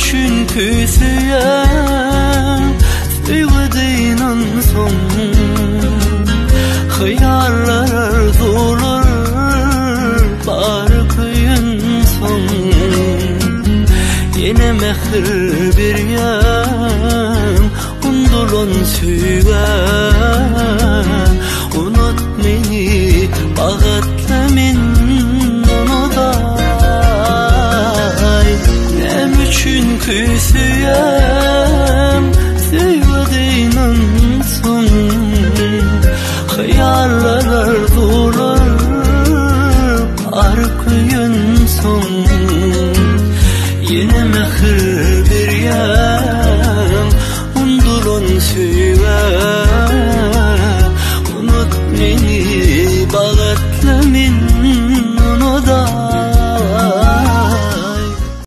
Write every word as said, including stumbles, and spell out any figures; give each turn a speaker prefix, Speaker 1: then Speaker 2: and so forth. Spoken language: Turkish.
Speaker 1: üçün küsüyem Süygüdeynen son Hıyarlar arzular Bari kıyın son Yine mehir bir yan Undulun süygen Unut meni bağıtla men unuday Nem üçün küsü